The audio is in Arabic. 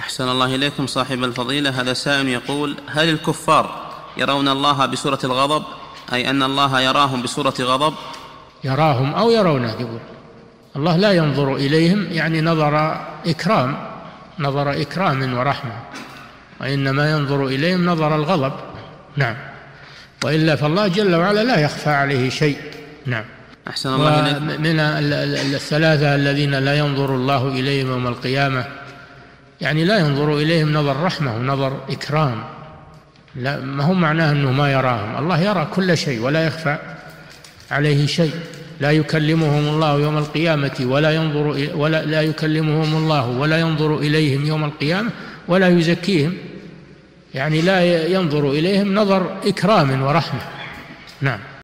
أحسن الله إليكم صاحب الفضيلة. هذا سائل يقول: هل الكفار يرون الله بصورة الغضب، أي أن الله يراهم بصورة غضب؟ يراهم أو يرونه، يقول الله لا ينظر إليهم، يعني نظر إكرام ورحمة، وإنما ينظر إليهم نظر الغضب. نعم. وإلا فالله جل وعلا لا يخفى عليه شيء. نعم. أحسن الله إليكم. ومن الثلاثة الذين لا ينظر الله إليهم يوم القيامة، يعني لا ينظر إليهم نظر رحمة ونظر إكرام، لا، ما هو معناه أنه ما يراهم، الله يرى كل شيء ولا يخفى عليه شيء. لا يكلمهم الله يوم القيامة لا يكلمهم الله ولا ينظر إليهم يوم القيامة ولا يزكيهم، يعني لا ينظر إليهم نظر إكرام ورحمة. نعم.